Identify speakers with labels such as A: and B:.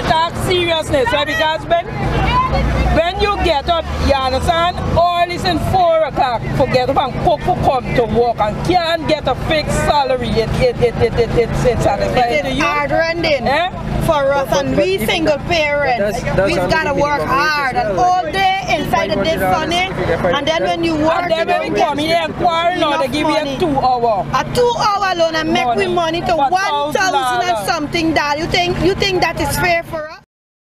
A: talk seriousness, right? Because when you get up, you understand, all is in 4 o'clock for get up and come to work and can't get a fixed salary. It's satisfying to you.
B: Hard running for us, and we single parents. We've got to work hard and all day inside of this sunny, and then when you work,
A: and then when we come here and quarrel, now they give you a 2 hour.
B: A 2 hour loan and make we money to 1,000 and something. That you think that is fair for us?